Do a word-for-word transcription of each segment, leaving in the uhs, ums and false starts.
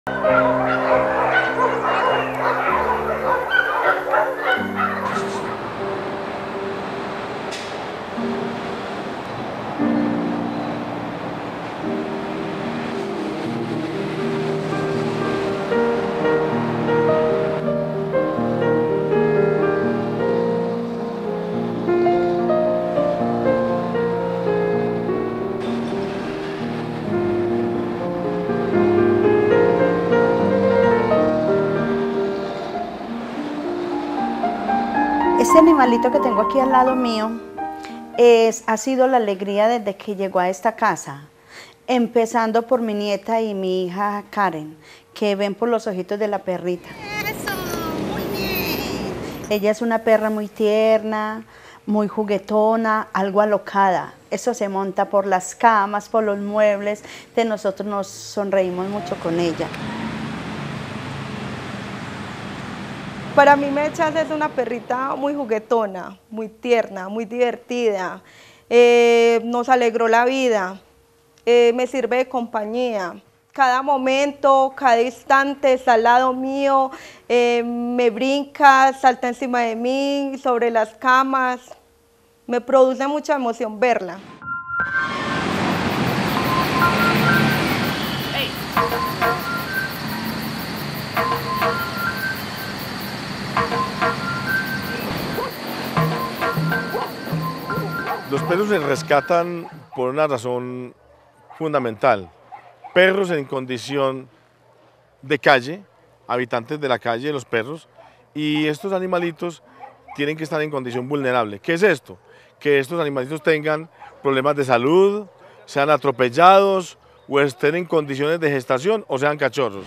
Este animalito que tengo aquí al lado mío es, ha sido la alegría desde que llegó a esta casa, empezando por mi nieta y mi hija Karen, que ven por los ojitos de la perrita. Eso, muy bien. Ella es una perra muy tierna, muy juguetona, algo alocada. Eso se monta por las camas, por los muebles, de nosotros nos sonreímos mucho con ella. Para mí Mechas es una perrita muy juguetona, muy tierna, muy divertida. Eh, nos alegró la vida, eh, me sirve de compañía. Cada momento, cada instante está al lado mío, eh, me brinca, salta encima de mí, sobre las camas. Me produce mucha emoción verla. Los perros se rescatan por una razón fundamental. Perros en condición de calle, habitantes de la calle, los perros, y estos animalitos tienen que estar en condición vulnerable. ¿Qué es esto? Que estos animalitos tengan problemas de salud, sean atropellados o estén en condiciones de gestación o sean cachorros.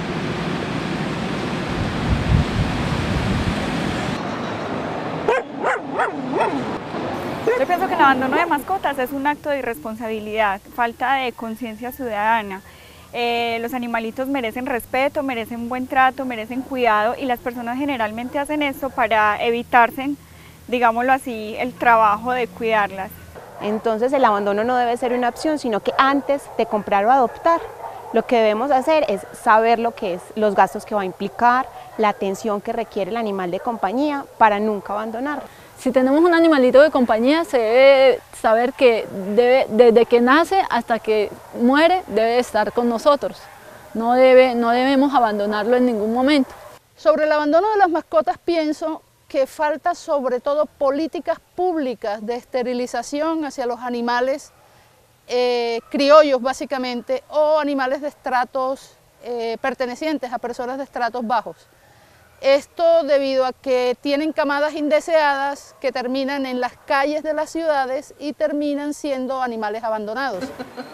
Yo pienso que el abandono de mascotas es un acto de irresponsabilidad, falta de conciencia ciudadana. Eh, los animalitos merecen respeto, merecen buen trato, merecen cuidado y las personas generalmente hacen esto para evitarse, digámoslo así, el trabajo de cuidarlas. Entonces el abandono no debe ser una opción, sino que antes de comprar o adoptar, lo que debemos hacer es saber lo que es, los gastos que va a implicar, la atención que requiere el animal de compañía para nunca abandonarlo. Si tenemos un animalito de compañía, se debe saber que debe, desde que nace hasta que muere debe estar con nosotros. No, debe, no debemos abandonarlo en ningún momento. Sobre el abandono de las mascotas pienso que falta sobre todo políticas públicas de esterilización hacia los animales eh, criollos básicamente o animales de estratos eh, pertenecientes a personas de estratos bajos. Esto debido a que tienen camadas indeseadas que terminan en las calles de las ciudades y terminan siendo animales abandonados.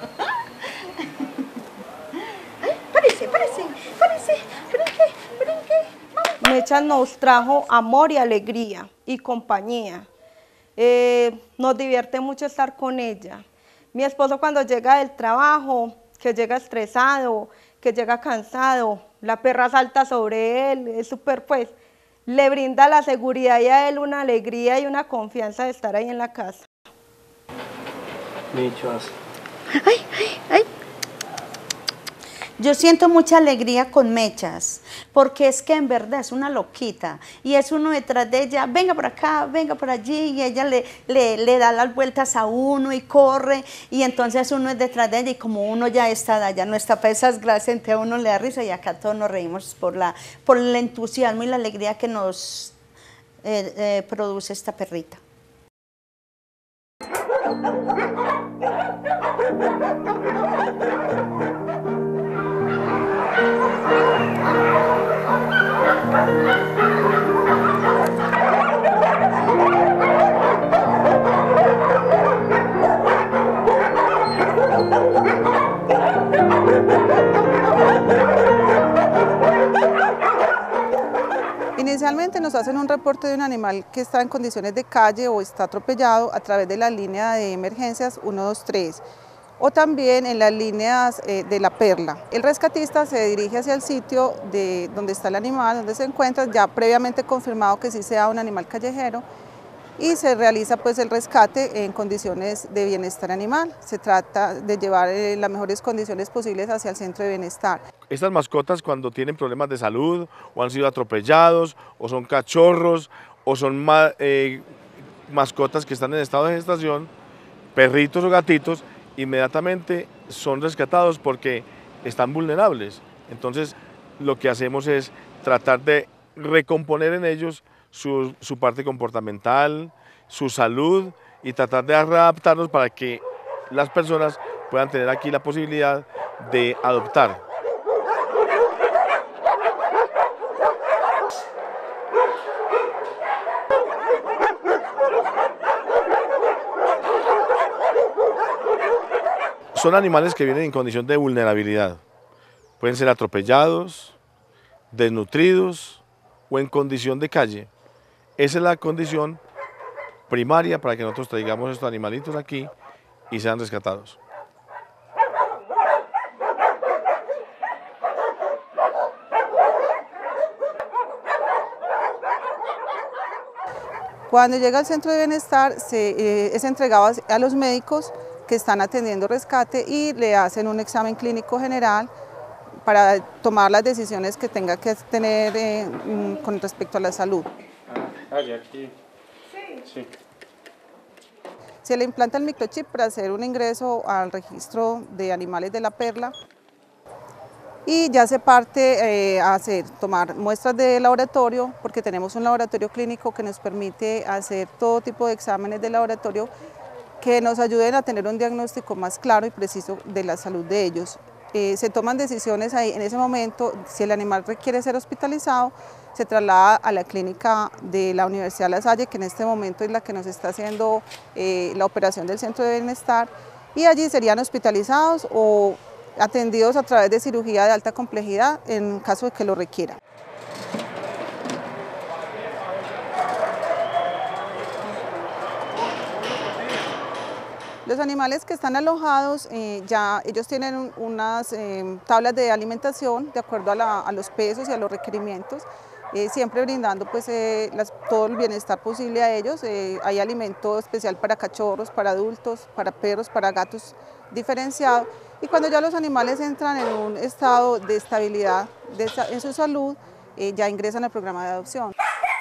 Párese, párese, párese, brinque, brinque. Mechas nos trajo amor y alegría y compañía. Eh, nos divierte mucho estar con ella. Mi esposo cuando llega del trabajo, que llega estresado, que llega cansado, la perra salta sobre él, es súper pues, le brinda la seguridad y a él una alegría y una confianza de estar ahí en la casa. Mechas. Ay, ay, ay. Yo siento mucha alegría con Mechas, porque es que en verdad es una loquita y es uno detrás de ella, venga por acá, venga por allí, y ella le, le, le da las vueltas a uno y corre, y entonces uno es detrás de ella y como uno ya está allá, no está para esas gracias, entonces a uno le da risa y acá todos nos reímos por, la, por el entusiasmo y la alegría que nos eh, eh, produce esta perrita. Inicialmente nos hacen un reporte de un animal que está en condiciones de calle o está atropellado a través de la línea de emergencias uno dos tres o también en las líneas eh, de la Perla. El rescatista se dirige hacia el sitio de donde está el animal, donde se encuentra, ya previamente confirmado que sí sea un animal callejero, y se realiza pues el rescate en condiciones de bienestar animal. Se trata de llevar eh, las mejores condiciones posibles hacia el centro de bienestar. Estas mascotas cuando tienen problemas de salud o han sido atropellados o son cachorros o son ma eh, mascotas que están en estado de gestación, perritos o gatitos, inmediatamente son rescatados porque están vulnerables. Entonces lo que hacemos es tratar de recomponer en ellos su, su parte comportamental, su salud y tratar de readaptarlos para que las personas puedan tener aquí la posibilidad de adoptar. Son animales que vienen en condición de vulnerabilidad. Pueden ser atropellados, desnutridos o en condición de calle. Esa es la condición primaria para que nosotros traigamos estos animalitos aquí y sean rescatados. Cuando llega al centro de bienestar se, eh, es entregado a los médicos que están atendiendo rescate y le hacen un examen clínico general para tomar las decisiones que tenga que tener eh, con respecto a la salud. Ah, y aquí. Sí. Se le implanta el microchip para hacer un ingreso al registro de animales de la perla y ya se parte eh, a hacer, tomar muestras de laboratorio, porque tenemos un laboratorio clínico que nos permite hacer todo tipo de exámenes de laboratorio que nos ayuden a tener un diagnóstico más claro y preciso de la salud de ellos. Eh, se toman decisiones ahí en ese momento. Si el animal requiere ser hospitalizado, se traslada a la clínica de la Universidad La Salle, que en este momento es la que nos está haciendo eh, la operación del centro de bienestar, y allí serían hospitalizados o atendidos a través de cirugía de alta complejidad en caso de que lo requieran. Los animales que están alojados, eh, ya ellos tienen un, unas eh, tablas de alimentación de acuerdo a, la, a los pesos y a los requerimientos, eh, siempre brindando pues, eh, las, todo el bienestar posible a ellos. Eh, hay alimento especial para cachorros, para adultos, para perros, para gatos diferenciado. Y cuando ya los animales entran en un estado de estabilidad de, en su salud, eh, ya ingresan al programa de adopción.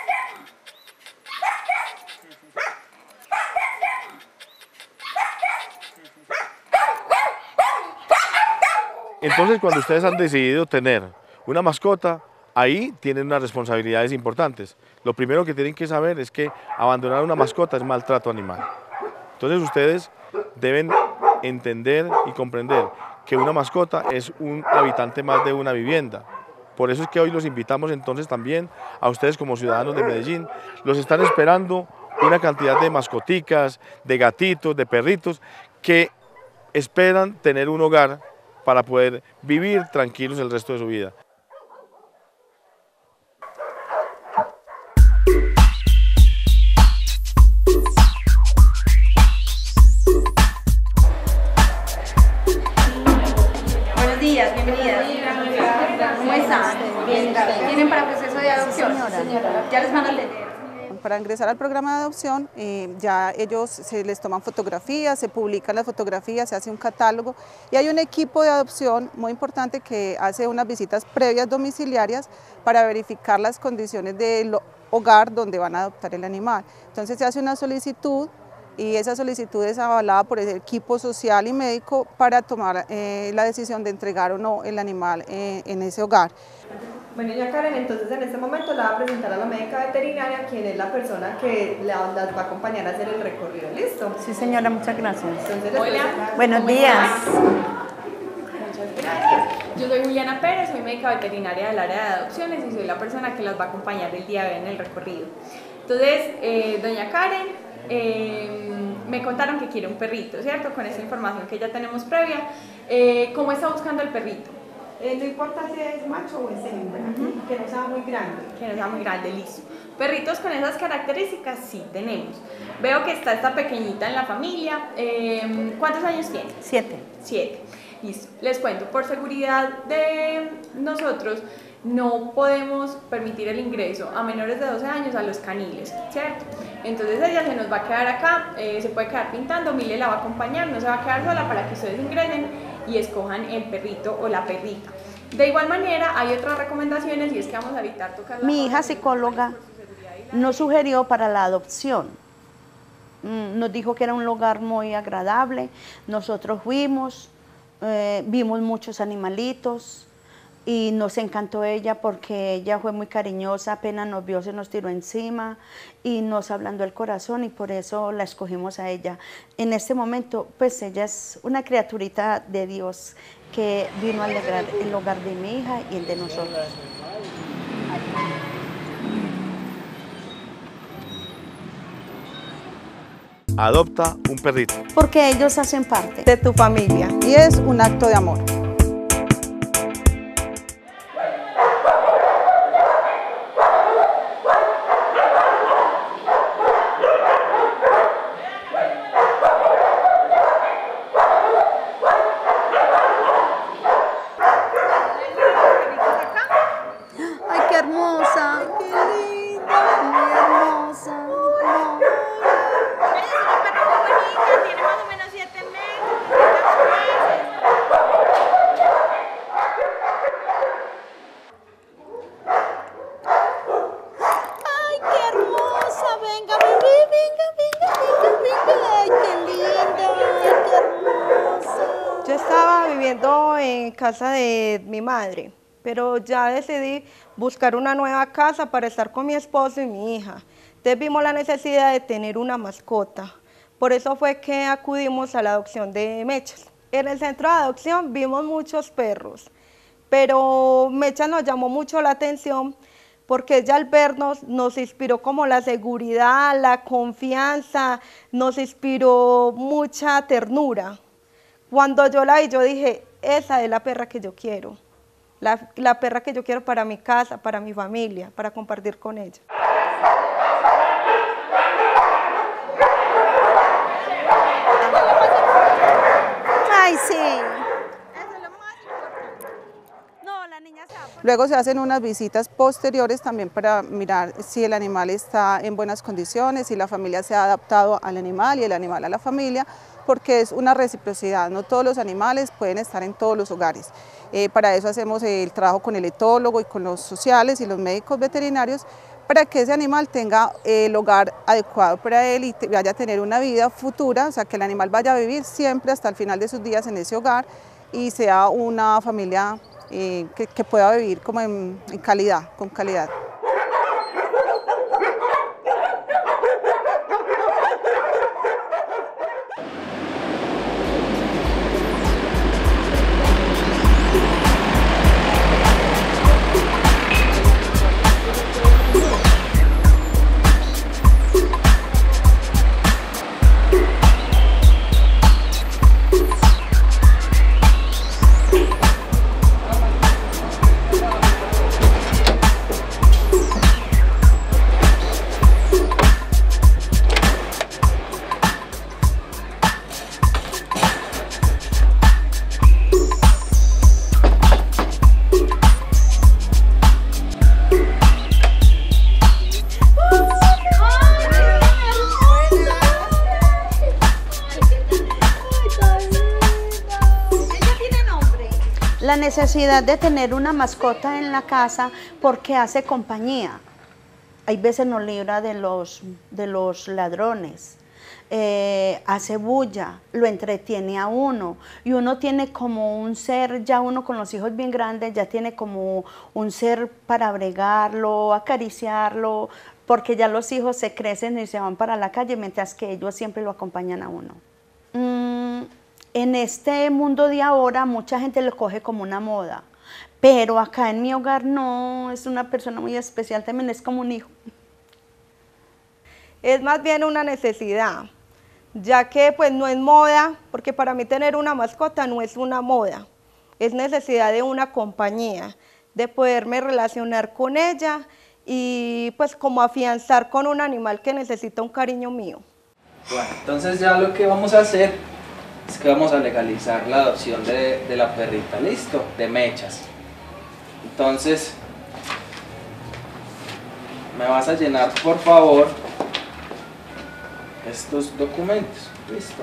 Entonces, cuando ustedes han decidido tener una mascota, ahí tienen unas responsabilidades importantes. Lo primero que tienen que saber es que abandonar una mascota es maltrato animal. Entonces, ustedes deben entender y comprender que una mascota es un habitante más de una vivienda. Por eso es que hoy los invitamos entonces también a ustedes como ciudadanos de Medellín. Los están esperando una cantidad de mascoticas, de gatitos, de perritos, que esperan tener un hogar para poder vivir tranquilos el resto de su vida. Buenos días, bienvenidas. ¿Cómo están? Bien, ¿tienen para proceso de adopción? Señora. Ya les van a atender. Para ingresar al programa de adopción, eh, ya ellos se les toman fotografías, se publican las fotografías, se hace un catálogo y hay un equipo de adopción muy importante que hace unas visitas previas domiciliarias para verificar las condiciones del hogar donde van a adoptar el animal. Entonces se hace una solicitud y esa solicitud es avalada por el equipo social y médico para tomar eh, la decisión de entregar o no el animal eh, en ese hogar. Bueno, ya Karen, entonces en este momento la va a presentar a la médica veterinaria, quien es la persona que la, las va a acompañar a hacer el recorrido. ¿Listo? Sí, señora, muchas gracias. Entonces, Hola. Buenos días. Muchas gracias. Yo soy Juliana Pérez, soy médica veterinaria del área de adopciones y soy la persona que las va a acompañar el día de hoy en el recorrido. Entonces, eh, doña Karen, eh, me contaron que quiere un perrito, ¿cierto? Con esa información que ya tenemos previa. Eh, ¿Cómo está buscando el perrito? Eh, no importa si es macho o es hembra, uh-huh. Que no sea muy grande. Que no sea muy grande, listo. Perritos con esas características sí tenemos. Veo que está esta pequeñita en la familia. Eh, ¿Cuántos años tiene? Siete. Siete. Listo, les cuento, por seguridad de nosotros no podemos permitir el ingreso a menores de doce años a los caniles, ¿cierto? Entonces ella se nos va a quedar acá, eh, se puede quedar pintando, Mile la va a acompañar, no se va a quedar sola para que ustedes ingresen y escojan el perrito o la perrita. De igual manera, hay otras recomendaciones y es que vamos a evitar tocar la Mi hija psicóloga nos sugirió para la adopción. Nos dijo que era un lugar muy agradable. Nosotros fuimos, eh, vimos muchos animalitos y nos encantó ella porque ella fue muy cariñosa, apenas nos vio se nos tiró encima y nos ablandó el corazón y por eso la escogimos a ella. En este momento, pues ella es una criaturita de Dios que vino a alegrar el hogar de mi hija y el de nosotros. Adopta un perrito. Porque ellos hacen parte de tu familia y es un acto de amor. Ay, qué hermosa. Qué linda. Muy hermosa. No. Tiene más o menos siete meses. Ay, qué hermosa. Venga, bebé, venga, venga, venga, venga. Ay, qué linda. Ay, qué hermosa. Yo estaba viviendo en casa de mi madre, pero ya decidí buscar una nueva casa para estar con mi esposo y mi hija. Entonces vimos la necesidad de tener una mascota. Por eso fue que acudimos a la adopción de Mechas. En el centro de adopción vimos muchos perros, pero Mechas nos llamó mucho la atención porque ella al vernos nos inspiró como la seguridad, la confianza, nos inspiró mucha ternura. Cuando yo la vi, yo dije, esa es la perra que yo quiero, la, la perra que yo quiero para mi casa, para mi familia, para compartir con ella. Ay, sí. Luego se hacen unas visitas posteriores también para mirar si el animal está en buenas condiciones, si la familia se ha adaptado al animal y el animal a la familia, porque es una reciprocidad, no todos los animales pueden estar en todos los hogares. Eh, para eso hacemos el trabajo con el etólogo y con los sociales y los médicos veterinarios, para que ese animal tenga el hogar adecuado para él y vaya a tener una vida futura, o sea, que el animal vaya a vivir siempre hasta el final de sus días en ese hogar y sea una familia eh, que, que pueda vivir como en, en calidad, con calidad. La necesidad de tener una mascota en la casa porque hace compañía. Hay veces nos libra de los, de los ladrones. Eh, hace bulla, lo entretiene a uno y uno tiene como un ser, ya uno con los hijos bien grandes, ya tiene como un ser para bregarlo, acariciarlo, porque ya los hijos se crecen y se van para la calle, mientras que ellos siempre lo acompañan a uno. Mm, en este mundo de ahora mucha gente lo coge como una moda, pero acá en mi hogar no, es una persona muy especial, también es como un hijo. Es más bien una necesidad, ya que pues no es moda, porque para mí tener una mascota no es una moda, es necesidad de una compañía, de poderme relacionar con ella y pues como afianzar con un animal que necesita un cariño mío. Bueno, entonces ya lo que vamos a hacer es que vamos a legalizar la adopción de, de la perrita, listo, de Mechas. Entonces, me vas a llenar por favor estos documentos, listo.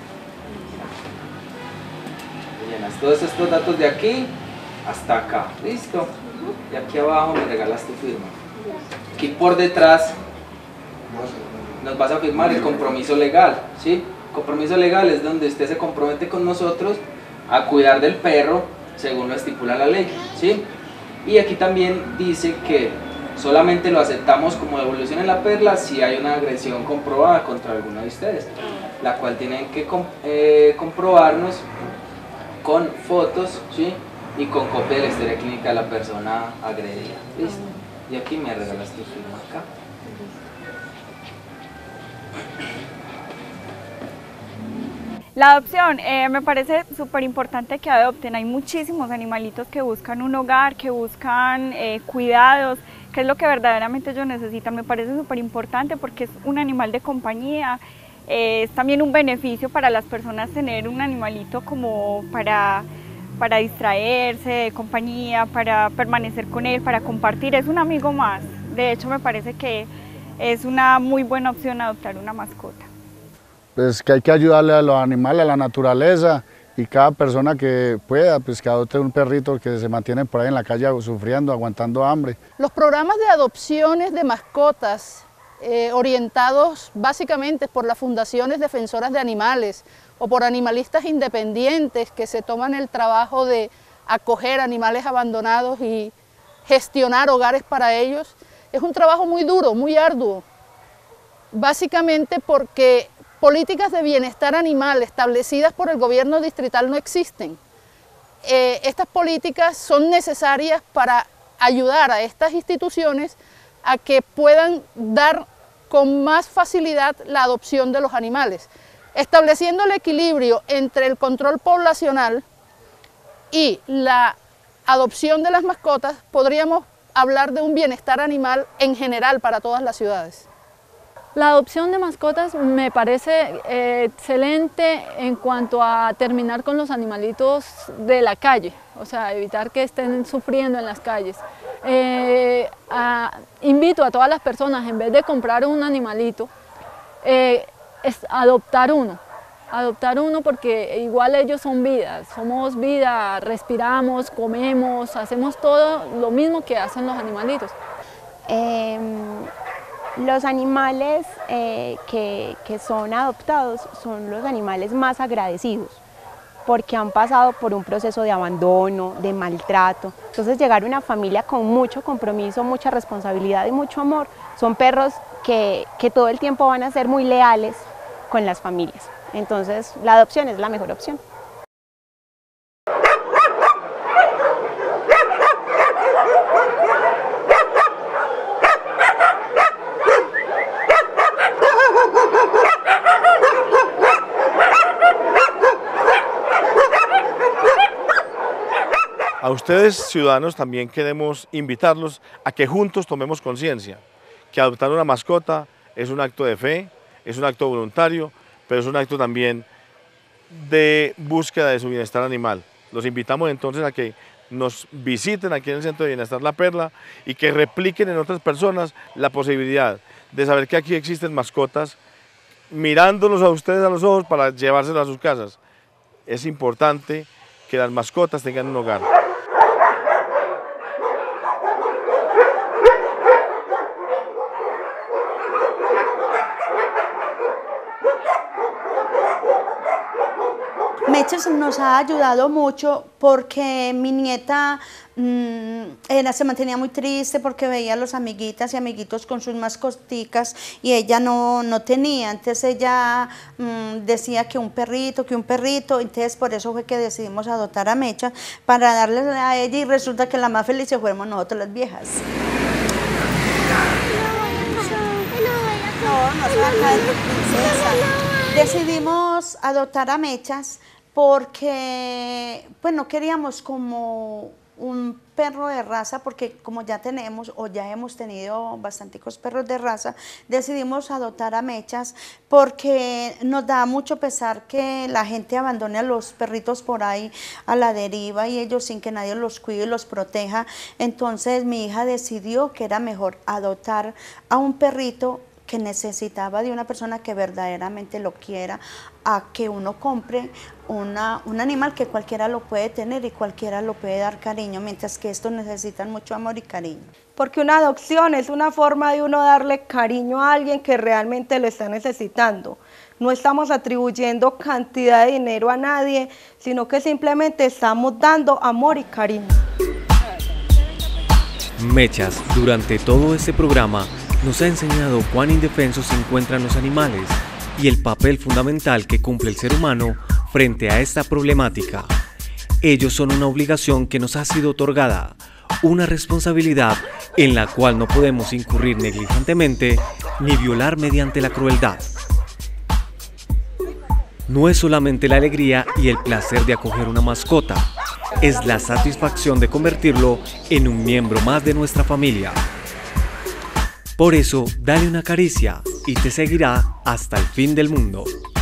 Llenas todos estos datos de aquí hasta acá, listo. Y aquí abajo me regalas tu firma. Aquí por detrás nos vas a firmar el compromiso legal, ¿sí? Compromiso legal es donde usted se compromete con nosotros a cuidar del perro según lo estipula la ley, ¿sí? Y aquí también dice que solamente lo aceptamos como devolución en la perla si hay una agresión comprobada contra alguno de ustedes, la cual tienen que eh, comprobarnos con fotos, ¿sí? Y con copia de la historia clínica de la persona agredida, ¿listo? Y aquí me regalas tu firma acá. La adopción, eh, me parece súper importante que adopten. Hay muchísimos animalitos que buscan un hogar, que buscan eh, cuidados, que es lo que verdaderamente ellos necesitan. Me parece súper importante porque es un animal de compañía, eh, es también un beneficio para las personas tener un animalito como para, para distraerse, de compañía, para permanecer con él, para compartir. Es un amigo más. De hecho, me parece que es una muy buena opción adoptar una mascota. Pues que hay que ayudarle a los animales, a la naturaleza, y cada persona que pueda, pues que adopte un perrito que se mantiene por ahí en la calle sufriendo, aguantando hambre. Los programas de adopciones de mascotas eh, orientados básicamente por las fundaciones defensoras de animales o por animalistas independientes que se toman el trabajo de acoger animales abandonados y gestionar hogares para ellos, es un trabajo muy duro, muy arduo, básicamente porque políticas de bienestar animal establecidas por el gobierno distrital no existen. Eh, estas políticas son necesarias para ayudar a estas instituciones a que puedan dar con más facilidad la adopción de los animales, estableciendo el equilibrio entre el control poblacional y la adopción de las mascotas. Podríamos hablar de un bienestar animal en general para todas las ciudades. La adopción de mascotas me parece eh, excelente en cuanto a terminar con los animalitos de la calle, o sea, evitar que estén sufriendo en las calles. Eh, a, invito a todas las personas, en vez de comprar un animalito, eh, es adoptar uno. Adoptar uno porque igual ellos son vida, somos vida, respiramos, comemos, hacemos todo lo mismo que hacen los animalitos. Eh, Los animales eh, que, que son adoptados son los animales más agradecidos porque han pasado por un proceso de abandono, de maltrato. Entonces llegar a una familia con mucho compromiso, mucha responsabilidad y mucho amor, son perros que, que todo el tiempo van a ser muy leales con las familias. Entonces la adopción es la mejor opción. A ustedes, ciudadanos, también queremos invitarlos a que juntos tomemos conciencia, que adoptar una mascota es un acto de fe, es un acto voluntario, pero es un acto también de búsqueda de su bienestar animal. Los invitamos entonces a que nos visiten aquí en el Centro de Bienestar La Perla y que repliquen en otras personas la posibilidad de saber que aquí existen mascotas, mirándolos a ustedes a los ojos para llevárselas a sus casas. Es importante que las mascotas tengan un hogar. Mechas nos ha ayudado mucho porque mi nieta mmm, ella se mantenía muy triste porque veía a los amiguitas y amiguitos con sus mascoticas y ella no, no tenía. Entonces ella mmm, decía que un perrito, que un perrito. Entonces por eso fue que decidimos adoptar a Mecha para darle a ella y resulta que la más feliz fuimos nosotros las viejas. No, no se va a caer tu princesa. Decidimos adoptar a Mechas porque pues no queríamos como un perro de raza, porque como ya tenemos o ya hemos tenido bastanticos perros de raza, decidimos adoptar a Mechas porque nos da mucho pesar que la gente abandone a los perritos por ahí a la deriva y ellos sin que nadie los cuide y los proteja. Entonces mi hija decidió que era mejor adoptar a un perrito que necesitaba de una persona que verdaderamente lo quiera, a que uno compre una, un animal que cualquiera lo puede tener y cualquiera lo puede dar cariño, mientras que estos necesitan mucho amor y cariño. Porque una adopción es una forma de uno darle cariño a alguien que realmente lo está necesitando. No estamos atribuyendo cantidad de dinero a nadie, sino que simplemente estamos dando amor y cariño. Mechas, durante todo este programa, nos ha enseñado cuán indefensos se encuentran los animales y el papel fundamental que cumple el ser humano frente a esta problemática. Ellos son una obligación que nos ha sido otorgada, una responsabilidad en la cual no podemos incurrir negligentemente ni violar mediante la crueldad. No es solamente la alegría y el placer de acoger una mascota, es la satisfacción de convertirlo en un miembro más de nuestra familia. Por eso, dale una caricia y te seguirá hasta el fin del mundo.